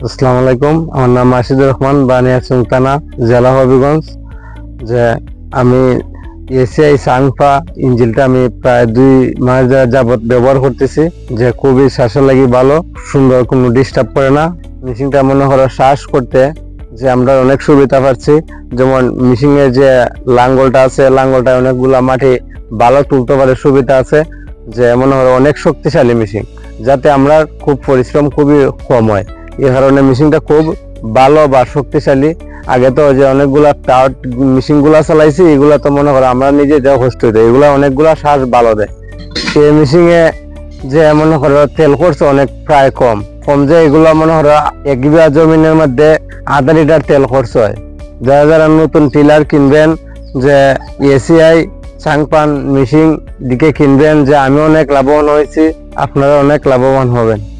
আসসালামু আলাইকুম। আমার নাম মাসিদুর রহমান, বানিয়াচং থানা, জেলা হবিগঞ্জ। যে আমি এসিআই সাংফা ইঞ্জিনটা আমি প্রায় 2 মাস যাবত ব্যবহার করতেছি। যে খুবই শ্বাসের লাগি ভালো, সুন্দর, কোনো ডিস্টার্ব করে না। মেশিনটা মনে করো শ্বাস করতে যে আমরা অনেক সুবিধা পাচ্ছি। যেমন মেশিনের যে লাঙ্গলটা আছে, লাঙ্গলটা অনেকগুলা মাটি ভালো তুলতে পারে, সুবিধা আছে। যে মনে করো অনেক শক্তিশালী মেশিন, যাতে আমরা খুব পরিশ্রম খুবই কম হয়। এই কারণে মেশিনটা খুব ভালো বা শক্তিশালী। আগে তো যে অনেকগুলা পাওয়ার মেশিন গুলা চালাইছি, এগুলা তো মনে করো আমরা নিজে যা কষ্ট হইতো, এগুলা অনেকগুলা শ্বাস ভালো দেয়। এই মেশিনে যে মনে করো তেল খরচ অনেক প্রায় কম কম, যে এগুলা মনে করো 1 বিঘা জমিনের মধ্যে আধা লিটার তেল খরচ হয়। যারা যারা নতুন টিলার কিনবেন, যে এসিআই সাংপান মেশিন দিকে কিনবেন, যে আমি অনেক লাভবান হয়েছি, আপনারা অনেক লাভবান হবেন।